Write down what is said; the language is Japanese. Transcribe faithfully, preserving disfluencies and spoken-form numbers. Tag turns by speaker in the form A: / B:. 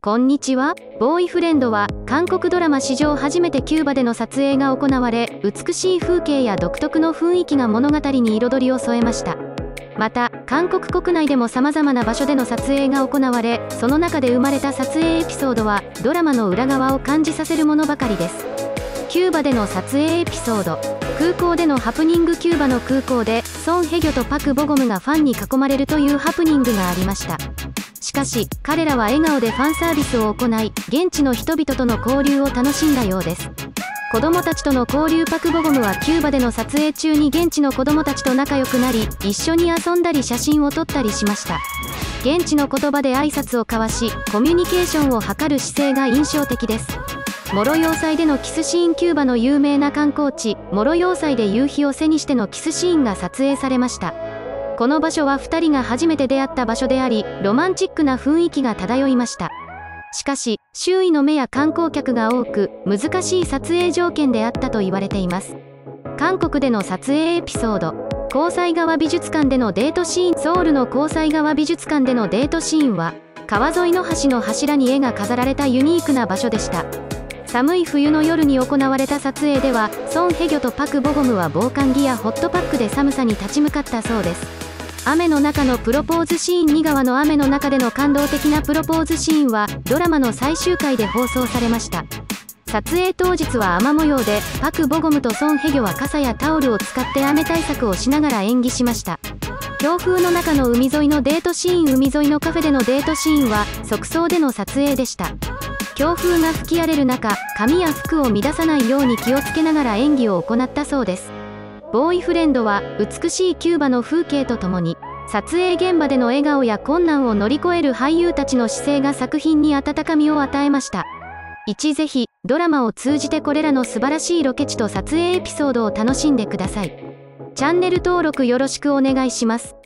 A: こんにちは。ボーイフレンドは韓国ドラマ史上初めてキューバでの撮影が行われ、美しい風景や独特の雰囲気が物語に彩りを添えました。また韓国国内でも様々な場所での撮影が行われ、その中で生まれた撮影エピソードはドラマの裏側を感じさせるものばかりです。キューバでの撮影エピソード。空港でのハプニング。キューバの空港でソン・ヘギョとパク・ボゴムがファンに囲まれるというハプニングがありました。しかし彼らは笑顔でファンサービスを行い、現地の人々との交流を楽しんだようです。子供たちとの交流。パク・ボゴムはキューバでの撮影中に現地の子供たちと仲良くなり、一緒に遊んだり写真を撮ったりしました。現地の言葉で挨拶を交わし、コミュニケーションを図る姿勢が印象的です。モロ要塞でのキスシーン。キューバの有名な観光地モロ要塞で夕日を背にしてのキスシーンが撮影されました。この場所はふたりが初めて出会った場所であり、ロマンチックな雰囲気が漂いました。しかし周囲の目や観光客が多く、難しい撮影条件であったと言われています。韓国での撮影エピソード。黄西川美術館でのデートシーン。ソウルの黄西川美術館でのデートシーンは、川沿いの橋の柱に絵が飾られたユニークな場所でした。寒い冬の夜に行われた撮影では、ソン・ヘギョとパク・ボゴムは防寒着やホットパックで寒さに立ち向かったそうです。雨の中のプロポーズシーン。に川の雨の中での感動的なプロポーズシーンはドラマの最終回で放送されました。撮影当日は雨模様で、パク・ボゴムとソン・ヘギョは傘やタオルを使って雨対策をしながら演技しました。強風の中の海沿いのデートシーン。海沿いのカフェでのデートシーンは側走での撮影でした。強風が吹き荒れる中、髪や服を乱さないように気をつけながら演技を行ったそうです。ボーイフレンドは美しいキューバの風景とともに、撮影現場での笑顔や困難を乗り越える俳優たちの姿勢が作品に温かみを与えました。いちぜひドラマを通じてこれらの素晴らしいロケ地と撮影エピソードを楽しんでください。チャンネル登録よろしくお願いします。